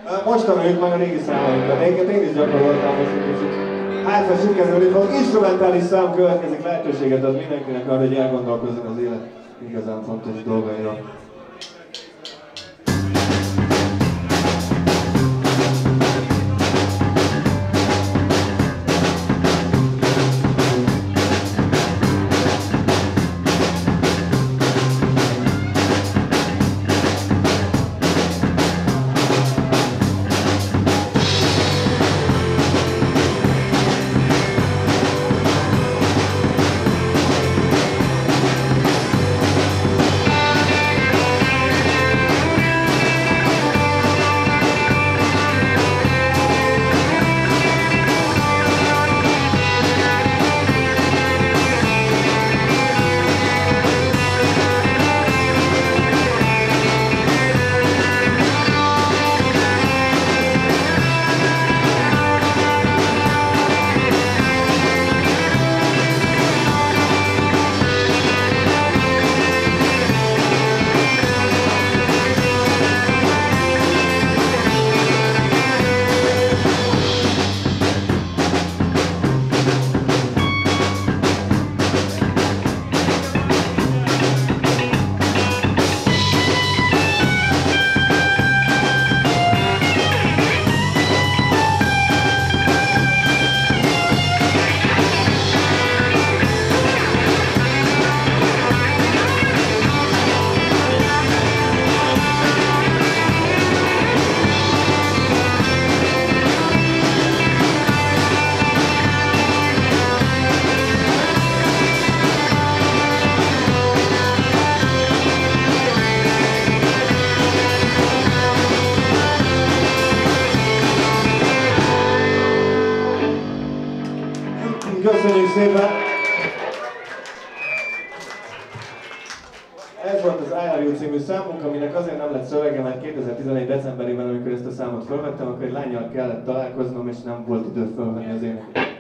Most tanuljuk meg a régi számainkat. Egyébként én is gyakoroltam most egy kicsit. Hát, ha sikerülni fog, instrumentális szám következik, lehetőséget ad mindenkinek arra, hogy elgondolkozzon az élet igazán fontos dolgairól. Köszönjük szépen! Ez volt az I Love You című számunk, aminek azért nem lett szövege, mert 2011. decemberében, amikor ezt a számot felvettem, akkor egy lánnyal kellett találkoznom, és nem volt idő felvenni az éneket.